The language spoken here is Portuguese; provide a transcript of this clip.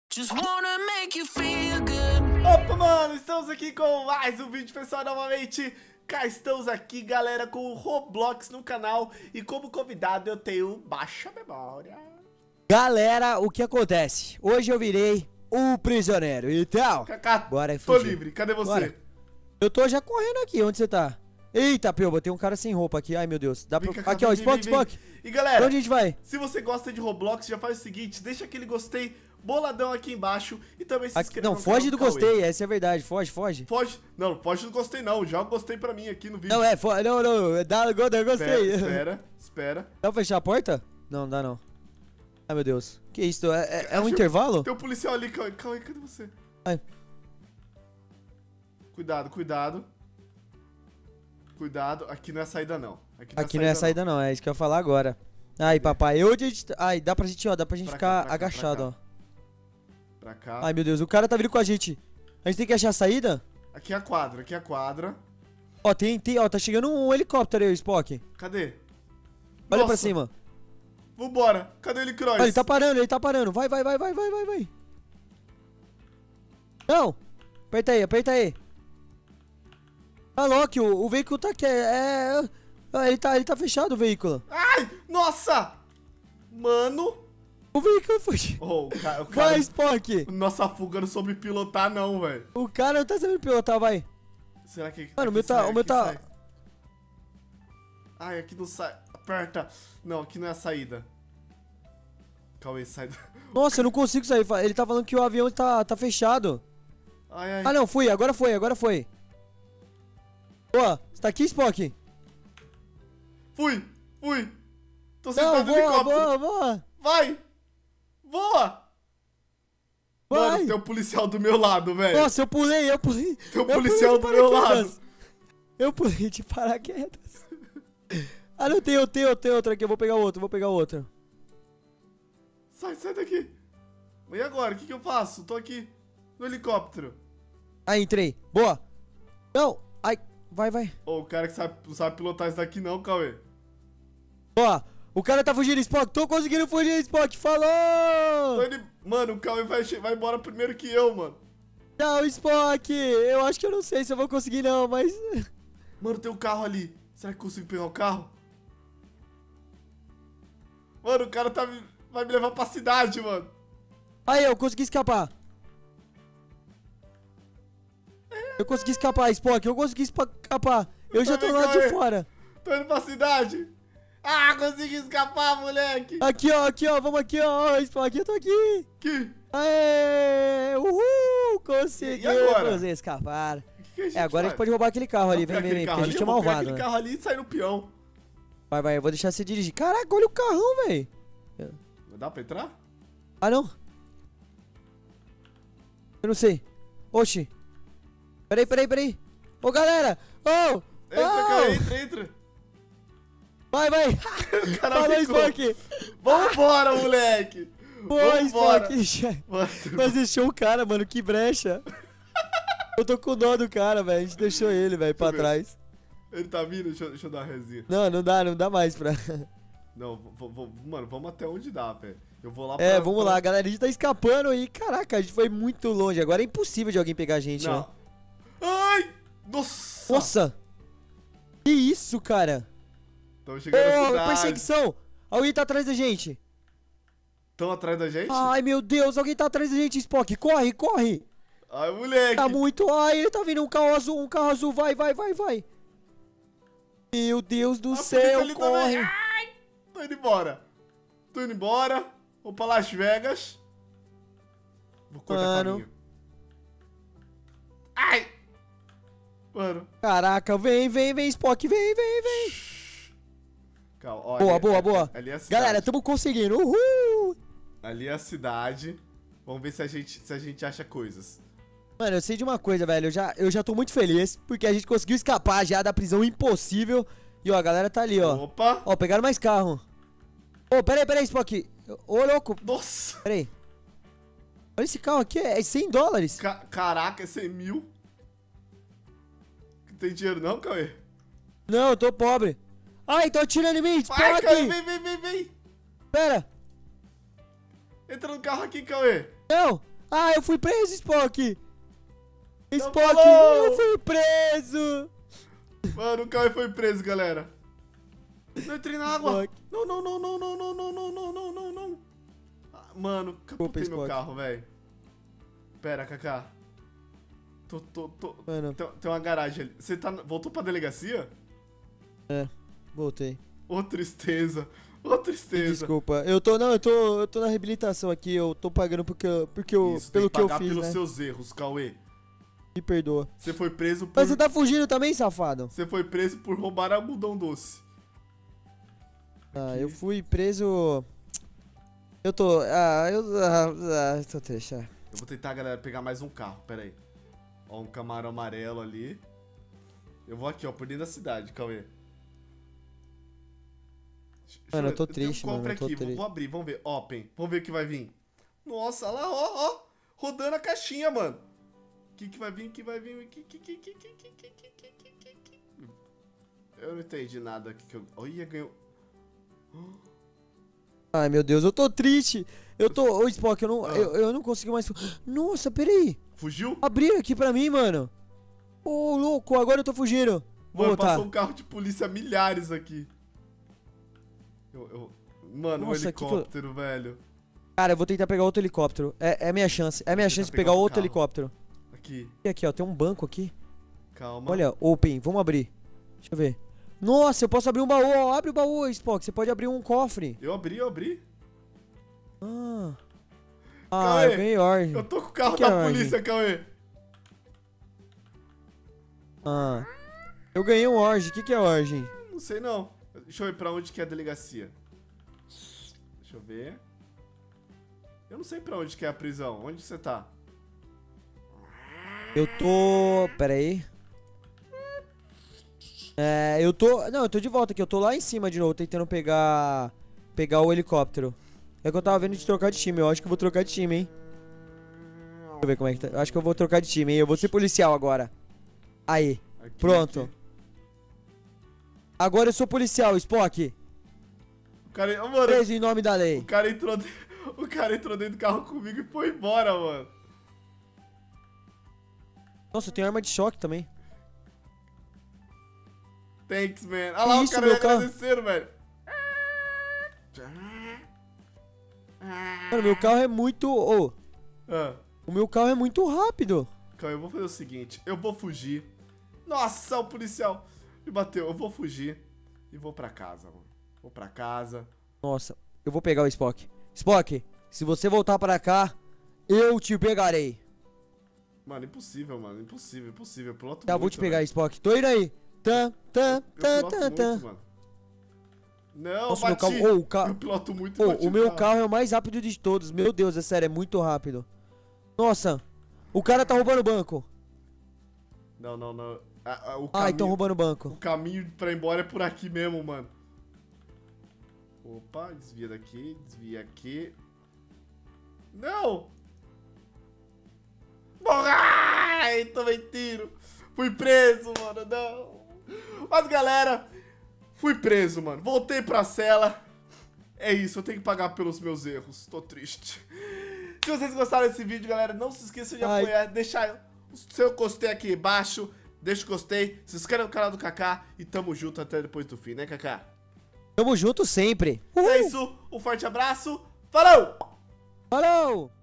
Just wanna make you feel good. Opa, mano, estamos aqui com mais um vídeo, pessoal, novamente. Cá estamos aqui, galera, com o Roblox no canal. E como convidado eu tenho Baixa Memória. Galera, o que acontece? Hoje eu virei o prisioneiro, então Kaká, bora tô fugir. livre, cadê você? Bora. Eu tô já correndo aqui, onde você tá? Eita, Pelba, tem um cara sem roupa aqui, ai meu Deus. Dá pra... Kaká, Aqui, ó, vem, Spock, vem, vem. Spock. E galera, Pra onde a gente vai? se você gosta de Roblox, já faz o seguinte, deixa aquele gostei boladão aqui embaixo. E também se inscreva Não, no foge canal do Cauê. gostei, essa é a verdade, foge. Foge, não, foge do gostei não, joga o gostei pra mim aqui no vídeo. Não, dá gostei. Espera. Dá pra fechar a porta? Não, dá não. Ai meu Deus, que isso, é um intervalo? Tem um policial ali, Cauê, cadê você? Ai. Cuidado, aqui não é saída não. Aqui não é saída não, é isso que eu ia falar agora. Ai, papai, onde a gente... Ai, dá pra gente Pra ficar cá, agachado, ó. Pra cá. Ai, meu Deus, o cara tá vindo com a gente. A gente tem que achar a saída? Aqui é a quadra. Ó, ó, tá chegando um helicóptero aí, Spock. Cadê? Olha Nossa, pra cima. Vambora. Cadê ele, Cross? Olha, ele tá parando. Vai. Não. Aperta aí. Tá louco, o veículo tá aqui, ele tá fechado, o veículo. Ai, nossa! Mano. O veículo foi... Oh, o cara... Vai, Spock. Nossa fuga não soube pilotar não, velho. O cara não tá sabendo pilotar, vai. Será que... Mano, o meu tá... Sai. Ai, aqui não sai. Aperta. Não, aqui não é a saída. Cauê, sai. Nossa, eu não consigo sair. Ele tá falando que o avião tá fechado. Ai. Ah, não, agora foi. Boa, você tá aqui, Spock? Fui. Tô Não, sentado no helicóptero. voa. Voa. Vai. Mano, tem um policial do meu lado, velho. Nossa, eu pulei. Tem um policial do meu lado. Eu pulei de paraquedas. Ah, não, tem outra aqui, eu vou pegar outra. Sai daqui. E agora, o que eu faço? Tô aqui no helicóptero. Aí, entrei. Boa. Não, ai, vai. Ô, o cara que não sabe pilotar isso daqui não, Cauê. Boa, o cara tá fugindo, Spock. Tô conseguindo fugir, Spock. Falou! Mano, o Cauê vai embora primeiro que eu, mano. Não, Spock. Eu acho que eu não sei se eu vou conseguir não, mas... Mano, tem um carro ali. Será que eu consigo pegar o carro? Mano, o cara vai me levar pra cidade, mano. Aí, eu consegui escapar. Eu consegui escapar, Spock. Eu consegui escapar. Eu já tô lá de fora. Tô indo pra cidade. Ah, consegui escapar, moleque. Aqui, ó. Vamos aqui, ó. Spock, eu tô aqui. Aqui. Aê! Uhul! Conseguimos E agora? escapar. O que a gente Agora a faz? gente pode roubar aquele carro ali. Vem, Aquele carro porque a gente ali, é eu vou pegar malvado, aquele né? carro ali e sair no peão. Vai, eu vou deixar você dirigir. Caraca, olha o carrão, velho. Dá pra entrar? Ah, não? Eu não sei. Oxi. Peraí. Ô, galera! Entra. Vai. O cara Falou, ficou. Spock. Vambora, moleque. Boa, Vambora. Spock. Mano, Mas deixou o cara, mano. Que brecha. Eu tô com dó do cara, velho. A gente deixou ele, velho, pra ver. trás. ele tá vindo? Deixa eu dar uma resinha. Não dá mais pra... Não, mano, vamos até onde dá, velho. Eu vou lá Vamos lá, galera. A gente tá escapando aí. Caraca, a gente foi muito longe. Agora é impossível de alguém pegar a gente, Não. né? Ai! Nossa! Nossa! Que isso, cara? Estamos chegando na cidade. Perseguição! Alguém tá atrás da gente. Estão atrás da gente? Ai, meu Deus, alguém tá atrás da gente, Spock. Corre! Ai, moleque! Tá muito... Ai, ele tá vindo um carro azul. Vai. Meu Deus do céu, ali corre. também. Ai! Tô indo embora. Vou pra Las Vegas. Vou cortar Mano. caminho. Ai! Mano. Caraca, vem, Spock, vem. Calma, ó, Boa. Ali é a cidade. Galera, tamo conseguindo, uhul. Ali é a cidade. Vamos ver se a gente acha coisas. Mano, eu sei de uma coisa, velho, eu já tô muito feliz, porque a gente conseguiu escapar já da prisão impossível. E ó, a galera tá ali, ó. Opa! Ó, pegaram mais carro. Ô, peraí, Spock. Ô, louco. Nossa! Peraí. Olha esse carro aqui, é $100. Caraca, é 100 mil. Não tem dinheiro não, Cauê? Não, eu tô pobre. Ai, tô atirando em mim, Spock! Vai, Cauê, vem. Pera. Entra no carro aqui, Cauê. Não. Ah, eu fui preso, Spock! Spock, falou! eu fui preso! Mano, o Cauê foi preso, galera. Não entrei na água. Spock. Não, não, não, não, não, não, não, não, não, não, não, não. Ah, mano, capotei meu Spock. carro, velho. Pera, Kaká. Mano. Tem uma garagem ali. Você voltou pra delegacia? É, voltei. Ô, tristeza. Ô, tristeza. Desculpa, eu tô na reabilitação aqui, eu tô pagando Isso, pelo tem que eu pagar fiz, pelos né? seus erros, Cauê. Me perdoa. Você foi preso por... Mas você tá fugindo também, safado? Você foi preso por roubar algodão doce. Ah, Aqui. eu fui preso... Eu tô... eu tô triste, Eu vou tentar, galera, pegar mais um carro, pera aí. Ó, um camarão amarelo ali. Eu vou aqui, ó, por dentro da cidade, Cauê. Mano, eu tô tenho um triste, mano, cofre eu tô aqui, triste. vou abrir, vamos ver. Open, vamos ver o que vai vir. Nossa, olha lá, ó, rodando a caixinha, mano. O que vai vir, Eu não entendi nada aqui que eu... Olha, ganhou... Ai, meu Deus, eu tô triste. Ô, Spock, eu não consigo mais... Nossa, peraí. Fugiu? Abriram aqui pra mim, mano. Ô, louco, agora eu tô fugindo. Mano, Tá. passou um carro de polícia milhares aqui. Mano, um Nossa, helicóptero, velho. Cara, eu vou tentar pegar outro helicóptero. É minha chance. É minha chance de pegar outro outro carro. helicóptero. Aqui, E aqui, ó, tem um banco aqui. calma. Olha, open, vamos abrir. Deixa eu ver. Nossa, eu posso abrir um baú, ó. Abre o baú, Spock. Você pode abrir um cofre. Eu abri. Ah, Cauê, eu ganhei ordem. Eu tô com o carro Que é da ordem? polícia, Cauê. Ah, eu ganhei um orge. O que é orge? Não sei não. Deixa eu ver pra onde que é a delegacia. Deixa eu ver. Eu não sei pra onde que é a prisão. Onde você tá? Eu tô... Pera aí. Eu tô... Não, eu tô de volta aqui. Eu tô lá em cima de novo, tentando pegar o helicóptero. É que eu tava vendo de trocar de time. Eu acho que eu vou trocar de time, hein. Deixa eu ver como é que tá. Eu acho que eu vou trocar de time, hein. Eu vou ser policial agora. Aí. Aqui, Pronto. aqui. Agora eu sou policial, Spock. O cara, mano, Preso em nome da lei. o cara entrou dentro do carro comigo e foi embora, mano. Nossa, eu tenho arma de choque também. Thanks, man. Olha lá, Isso, o cara meu me carro. agradecendo, velho. Mano, meu carro é muito... Ô, Ah, o meu carro é muito rápido. calma, eu vou fazer o seguinte. Eu vou fugir. Nossa, o policial me bateu. Eu vou fugir e vou pra casa, mano. Vou pra casa. Nossa, eu vou pegar o Spock. Spock, se você voltar pra cá, eu te pegarei. Mano, impossível, mano. Impossível. Eu piloto Tá, muito, vou te pegar, velho. Spock. Tô indo aí. Tan, tan, Eu tan, piloto tan, muito, tan. mano. Não, Nossa, meu bati. carro... Ô, o carro... Eu piloto muito e Ô, bati o meu carro é o mais rápido de todos. Meu Deus, é sério, é muito rápido. Nossa, o cara tá roubando o banco. Não. O Ah, então caminho, roubando o banco. o caminho pra ir embora é por aqui mesmo, mano. Opa, desvia aqui. Não! Morra! Ai, tomei tiro. Fui preso, mano, não. Mas, galera, fui preso, mano. Voltei pra cela. É isso, eu tenho que pagar pelos meus erros. Tô triste. Se vocês gostaram desse vídeo, galera, não se esqueçam de apoiar. Deixar o seu gostei aqui embaixo. Deixa o gostei. Se inscreva no canal do Kaká. E tamo junto até depois do fim, né, Kaká? Tamo junto sempre. É isso. Um forte abraço. Falou! Falou!